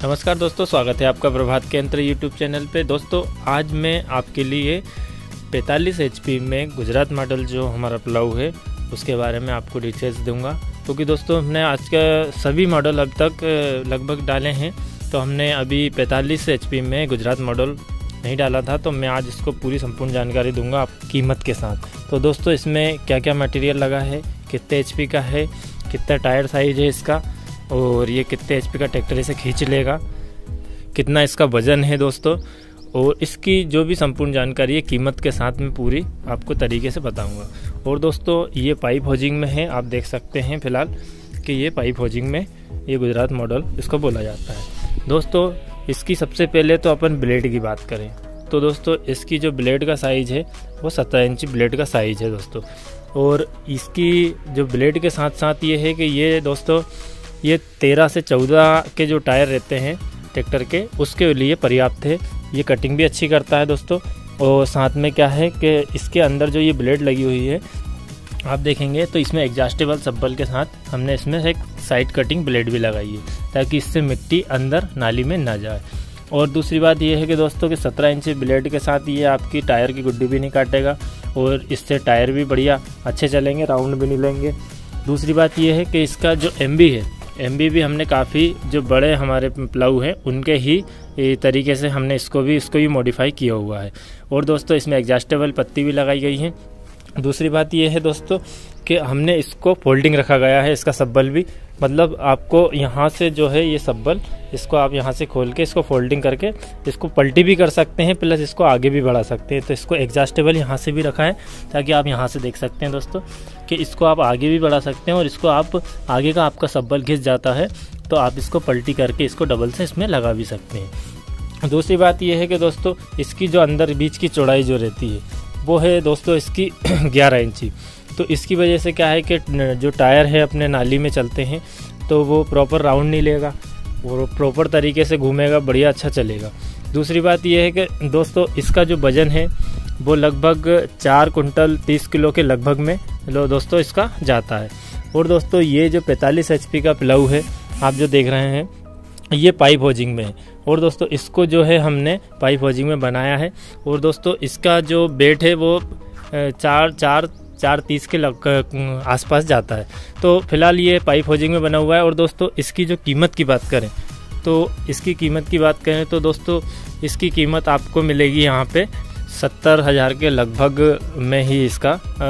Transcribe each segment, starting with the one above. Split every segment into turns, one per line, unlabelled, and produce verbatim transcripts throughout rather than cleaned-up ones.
नमस्कार दोस्तों, स्वागत है आपका प्रभात के अंतर यूट्यूब चैनल पे। दोस्तों आज मैं आपके लिए पैंतालीस एचपी में गुजरात मॉडल जो हमारा प्लाऊ है उसके बारे में आपको डिटेल्स दूंगा, क्योंकि तो दोस्तों हमने आज का सभी मॉडल अब तक लगभग डाले हैं, तो हमने अभी पैंतालीस एचपी में गुजरात मॉडल नहीं डाला था। तो मैं आज इसको पूरी संपूर्ण जानकारी दूंगा आप कीमत के साथ। तो दोस्तों इसमें क्या क्या मटेरियल लगा है, कितने एचपी का है, कितना टायर साइज है इसका, और ये कितने एचपी का ट्रैक्टर इसे खींच लेगा, कितना इसका वजन है दोस्तों, और इसकी जो भी संपूर्ण जानकारी है कीमत के साथ में पूरी आपको तरीके से बताऊंगा। और दोस्तों ये पाइप होजिंग में है, आप देख सकते हैं फिलहाल कि ये पाइप होजिंग में ये गुजरात मॉडल इसको बोला जाता है। दोस्तों इसकी सबसे पहले तो अपन ब्लेड की बात करें तो दोस्तों इसकी जो ब्लेड का साइज है वो सत्रह इंची ब्लेड का साइज है दोस्तों। और इसकी जो ब्लेड के साथ साथ ये है कि ये दोस्तों ये तेरह से चौदह के जो टायर रहते हैं ट्रैक्टर के उसके लिए पर्याप्त है। ये कटिंग भी अच्छी करता है दोस्तों। और साथ में क्या है कि इसके अंदर जो ये ब्लेड लगी हुई है आप देखेंगे तो इसमें एडजस्टेबल सब्बल के साथ हमने इसमें एक साइड कटिंग ब्लेड भी लगाई है, ताकि इससे मिट्टी अंदर नाली में ना जाए। और दूसरी बात ये है कि दोस्तों कि सत्रह इंची ब्लेड के साथ ये आपकी टायर की गुड्डी भी नहीं काटेगा, और इससे टायर भी बढ़िया अच्छे चलेंगे, राउंड भी नहीं लेंगे। दूसरी बात ये है कि इसका जो एम बी है, एम बी भी हमने काफ़ी जो बड़े हमारे प्लाऊ हैं उनके ही तरीके से हमने इसको भी इसको भी मॉडिफाई किया हुआ है। और दोस्तों इसमें एडजस्टेबल पत्ती भी लगाई गई है। दूसरी बात ये है दोस्तों कि हमने इसको फोल्डिंग रखा गया है, इसका सब्बल भी, मतलब आपको यहाँ से जो है ये सब्बल इसको आप यहाँ से खोल के इसको फोल्डिंग करके इसको पलटी भी कर सकते हैं, प्लस इसको आगे भी बढ़ा सकते हैं। तो इसको एडजस्टेबल यहाँ से भी रखा है, ताकि आप यहाँ से देख सकते हैं दोस्तों कि इसको आप आगे भी बढ़ा सकते हैं, और इसको आप आगे का आपका सब्बल घिस जाता है तो आप इसको पलटी करके इसको डबल से इसमें लगा भी सकते हैं। दूसरी बात यह है कि दोस्तों इसकी जो अंदर बीच की चौड़ाई जो रहती है वो है दोस्तों इसकी ग्यारह इंची। तो इसकी वजह से क्या है कि जो टायर है अपने नाली में चलते हैं तो वो प्रॉपर राउंड नहीं लेगा, वो प्रॉपर तरीके से घूमेगा, बढ़िया अच्छा चलेगा। दूसरी बात ये है कि दोस्तों इसका जो वज़न है वो लगभग चार कुंटल तीस किलो के लगभग में लो दोस्तों इसका जाता है। और दोस्तों ये जो पैंतालीस एचपी का प्लाऊ है आप जो देख रहे हैं ये पाइप होजिंग में है, और दोस्तों इसको जो है हमने पाइप होजिंग में बनाया है। और दोस्तों इसका जो वेट है वो चार चार चार तीस के लग आसपास जाता है। तो फिलहाल ये पाइप होजिंग में बना हुआ है। और दोस्तों इसकी जो कीमत की बात करें तो इसकी कीमत की बात करें तो दोस्तों इसकी कीमत आपको मिलेगी यहाँ पे सत्तर हज़ार के लगभग में ही इसका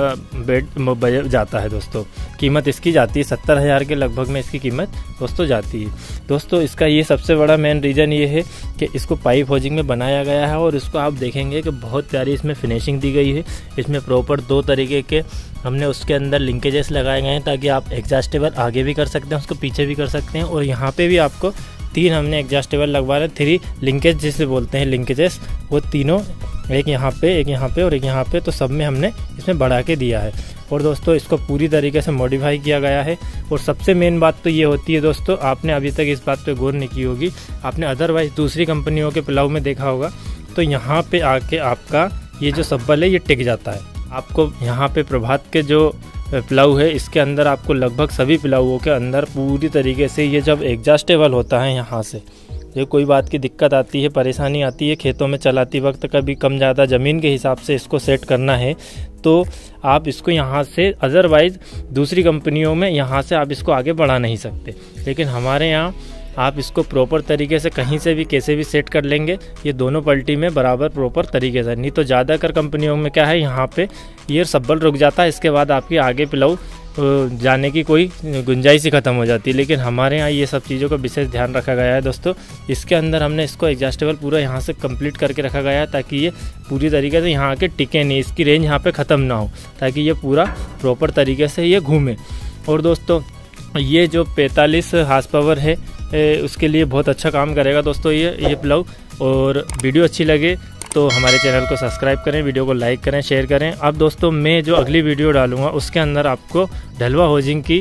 बेड जाता है दोस्तों। कीमत इसकी जाती है सत्तर हज़ार के लगभग में, इसकी कीमत दोस्तों जाती है। दोस्तों इसका ये सबसे बड़ा मेन रीज़न ये है कि इसको पाइप होजिंग में बनाया गया है, और इसको आप देखेंगे कि बहुत प्यारी इसमें फिनिशिंग दी गई है। इसमें प्रॉपर दो तरीके के हमने उसके अंदर लिंकेजेस लगाए गए हैं, ताकि आप एडजस्टेबल आगे भी कर सकते हैं, उसको पीछे भी कर सकते हैं। और यहाँ पर भी आपको तीन हमने एडजस्टेबल लगवा रहे, थ्री लिंकेज जिसे बोलते हैं लिंकेजेस, वो तीनों एक यहाँ पे एक यहाँ पे और एक यहाँ पे, तो सब में हमने इसमें बढ़ा के दिया है। और दोस्तों इसको पूरी तरीके से मॉडिफाई किया गया है। और सबसे मेन बात तो ये होती है दोस्तों, आपने अभी तक इस बात पे गौर नहीं की होगी, आपने अदरवाइज दूसरी कंपनियों के प्लाऊ में देखा होगा तो यहाँ पे आके आपका ये जो सब्बल है ये टिक जाता है। आपको यहाँ पे प्रभात के जो प्लाऊ है इसके अंदर आपको लगभग सभी प्लाऊओं के अंदर पूरी तरीके से ये जब एडजस्टेबल होता है यहाँ से, ये कोई बात की दिक्कत आती है, परेशानी आती है खेतों में चलाती वक्त, कभी कम ज़्यादा ज़मीन के हिसाब से इसको सेट करना है तो आप इसको यहाँ से, अदरवाइज़ दूसरी कंपनियों में यहाँ से आप इसको आगे बढ़ा नहीं सकते, लेकिन हमारे यहाँ आप इसको प्रॉपर तरीके से कहीं से भी कैसे भी सेट कर लेंगे, ये दोनों पलटी में बराबर प्रॉपर तरीके से। नहीं तो ज़्यादातर कंपनियों में क्या है यहाँ पे ये सब्बल रुक जाता है, इसके बाद आपकी आगे प्लाऊ जाने की कोई गुंजाइश ही ख़त्म हो जाती है। लेकिन हमारे यहाँ ये सब चीज़ों का विशेष ध्यान रखा गया है दोस्तों। इसके अंदर हमने इसको एडजस्टेबल पूरा यहाँ से कंप्लीट करके रखा गया है, ताकि ये पूरी तरीके से यहाँ आके टिके नहीं, इसकी रेंज यहाँ पे ख़त्म ना हो, ताकि ये पूरा प्रॉपर तरीके से ये घूमे। और दोस्तों ये जो पैंतालीस हार्स पावर है उसके लिए बहुत अच्छा काम करेगा दोस्तों ये ये प्लाऊ। और वीडियो अच्छी लगे तो हमारे चैनल को सब्सक्राइब करें, वीडियो को लाइक करें, शेयर करें। अब दोस्तों मैं जो अगली वीडियो डालूंगा उसके अंदर आपको ढलवा होजिंग की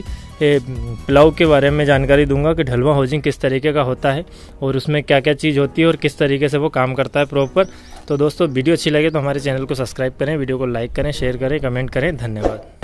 प्लाऊ के बारे में जानकारी दूंगा कि ढलवा होजिंग किस तरीके का होता है और उसमें क्या क्या चीज़ होती है और किस तरीके से वो काम करता है प्रॉपर। तो दोस्तों वीडियो अच्छी लगे तो हमारे चैनल को सब्सक्राइब करें, वीडियो को लाइक करें, शेयर करें, कमेंट करें। धन्यवाद।